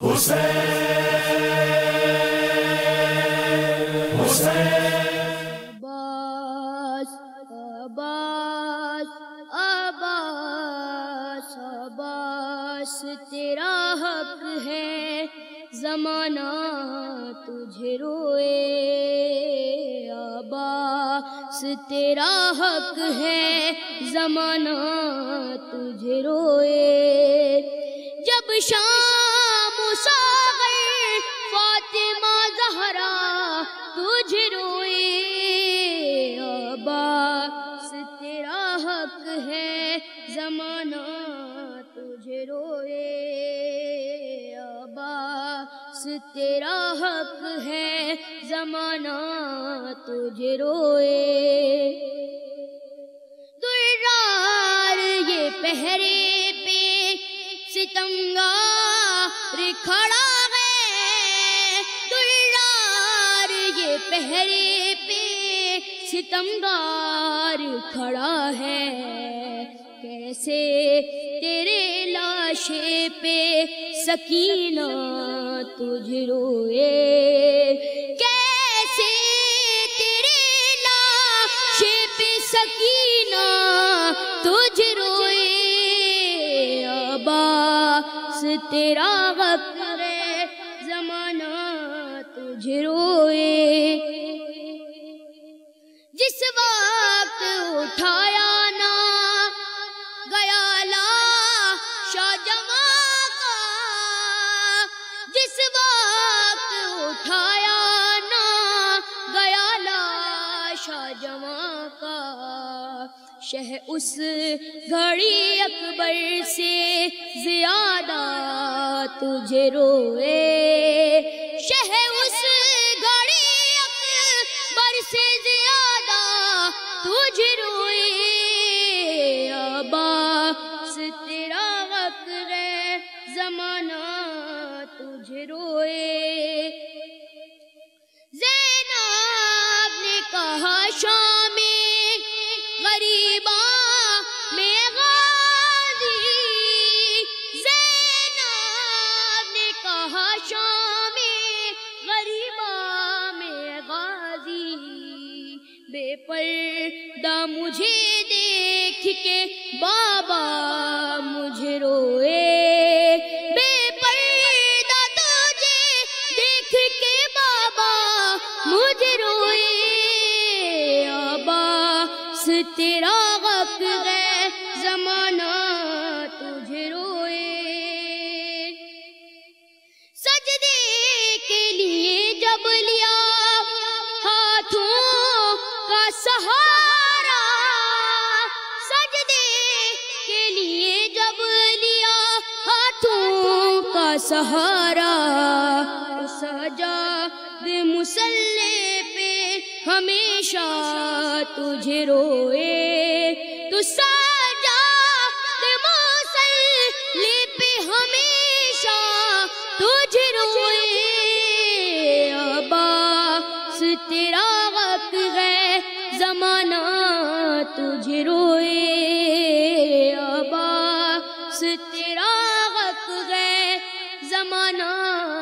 عباس عباس عباس عباس تیرا حق ہے زمانہ تجھے روئے، عباس تیرا حق ہے زمانہ تجھے روئے، جب شام ساغر فاطمہ زہرا تجھے روئے، عباس تیرا حق ہے زمانہ تجھے روئے، عباس تیرا حق ہے زمانہ تجھے روئے، درار یہ پہرے پہ ستمگار کھڑا ہے، درار یہ پہرے پہ ستمگار کھڑا ہے، کیسے تیرے لاشے پہ سکینہ تجھے روئے، کیسے تیرے لاشے پہ سکینہ تجھے روئے، عباس تیرا حق ہے زمانہ تجھے روئے، جس وقت اٹھایا نہ گیا لاش جماں کا، جس وقت اٹھایا نہ گیا لاش جماں کا، شہ اس گھڑی اکبر سے زیادہ تجھے روئے، شہ اس گھڑی اکبر سے زیادہ تجھے روئے، عباس تیرا حق ہے زمانہ تجھے روئے، زینب نے کہا شام غریباں میں غازی، زینب نے کہا شام غریباں میں غازی، بے پردہ مجھے دیکھ کے بابا مجھے روئے، بے پردہ تجھے دیکھ کے بابا مجھے روئے، عباس تیرا حق ہے زمانہ تجھے روئے، سجدے کے لیے جب لیا ہاتھوں کا سہارا، سجدے کے لیے جب لیا ہاتھوں کا سہارا، سجاد مصلی پہ ہمیشہ تجھے روئے، تو سجاد مصلی پہ ہمیشہ تجھے روئے، عباس تیرا حق ہے زمانہ تجھے روئے، عباس تیرا حق ہے زمانہ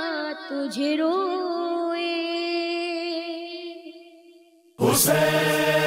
تجھے روئے،